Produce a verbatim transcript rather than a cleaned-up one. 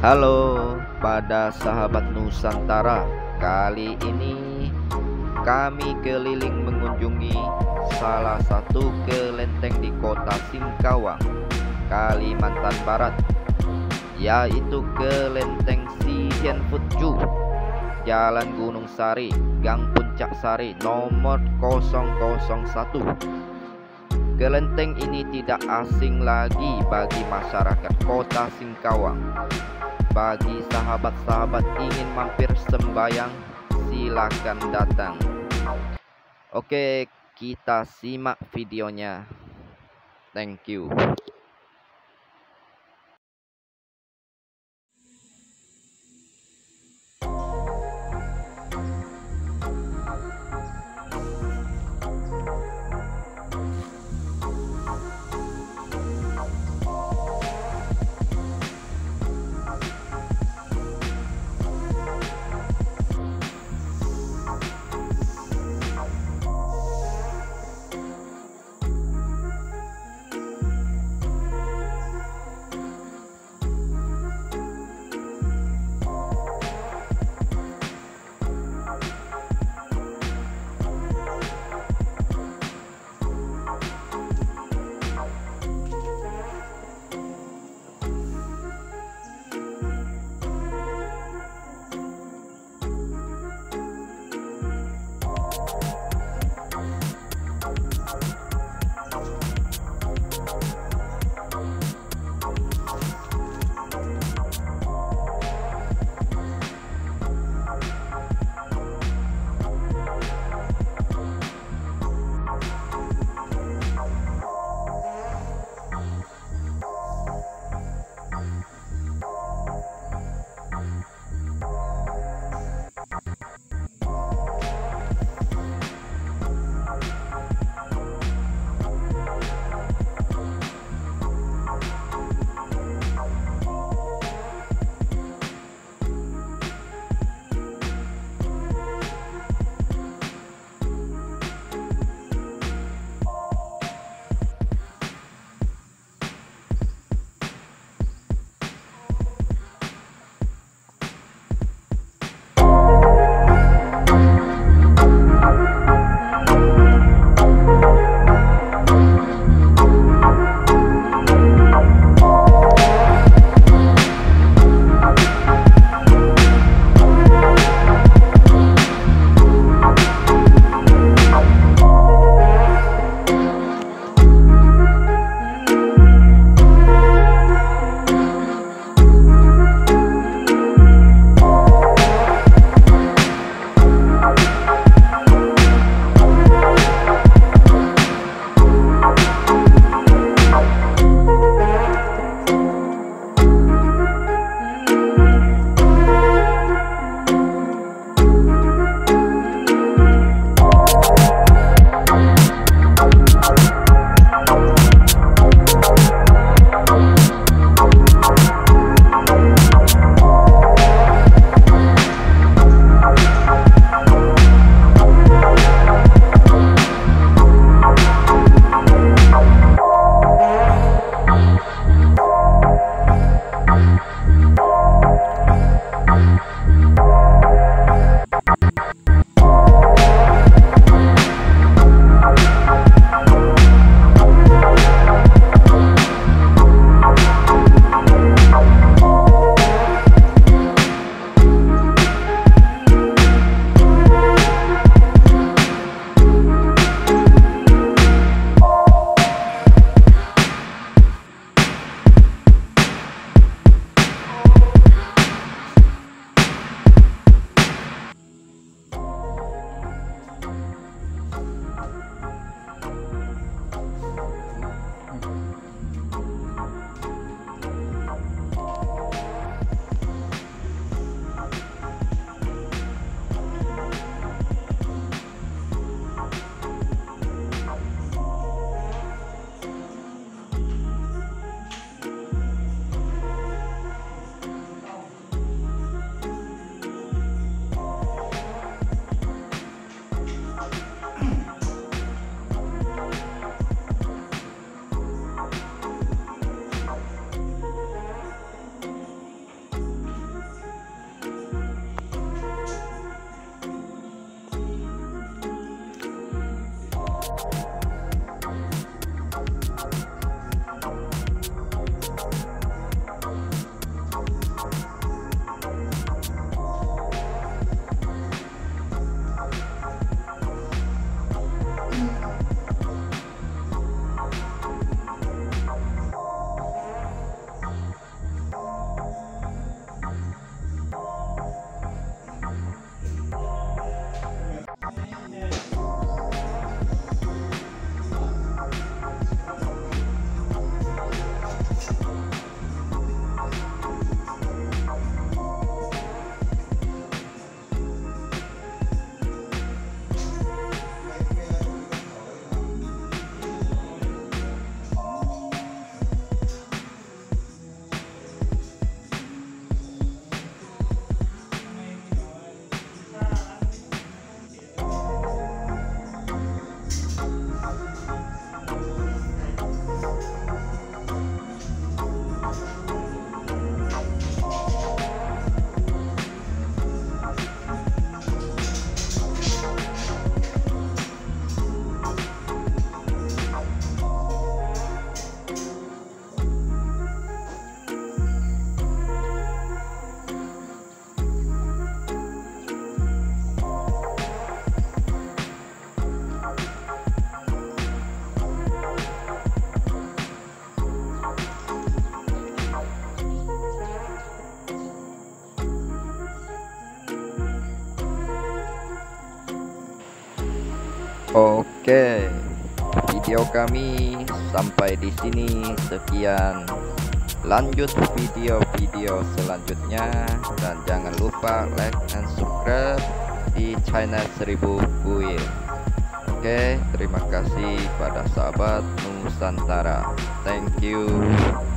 Halo pada sahabat Nusantara, kali ini kami keliling mengunjungi salah satu kelenteng di kota Singkawang, Kalimantan Barat, yaitu Kelenteng Sihen Futju, Jalan Gunung Sari, Gang Puncak Sari, nomor nol nol satu. Kelenteng ini tidak asing lagi bagi masyarakat kota Singkawang. Bagi sahabat-sahabat ingin mampir sembayang, silakan datang. Oke, kita simak videonya. Thank you. Oke, video kami sampai di sini. Sekian, lanjut video-video selanjutnya, dan jangan lupa like and subscribe di channel Seribu Kuil. Oke, terima kasih pada sahabat Nusantara. Thank you.